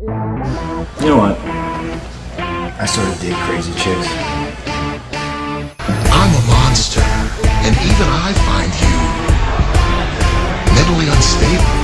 You know what? I sort of dig crazy chicks. I'm a monster, and even I find you mentally unstable.